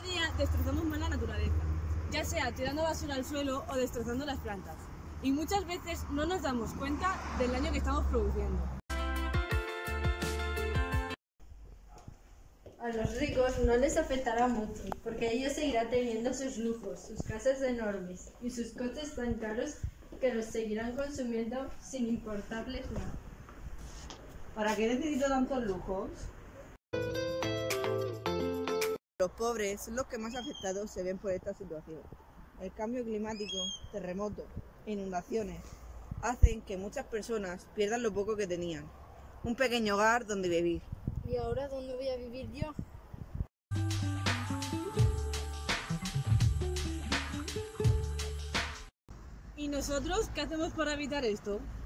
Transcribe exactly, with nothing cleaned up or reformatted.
día destrozamos más la naturaleza, ya sea tirando basura al suelo o destrozando las plantas. Y muchas veces no nos damos cuenta del daño que estamos produciendo. A los ricos no les afectará mucho, porque ellos seguirán teniendo sus lujos, sus casas enormes y sus coches tan caros que los seguirán consumiendo sin importarles nada. ¿Para qué necesito tantos lujos? Los pobres son los que más afectados se ven por esta situación. El cambio climático, terremotos e inundaciones hacen que muchas personas pierdan lo poco que tenían, un pequeño hogar donde vivir. ¿Y ahora dónde voy a vivir yo? ¿Y nosotros qué hacemos para evitar esto?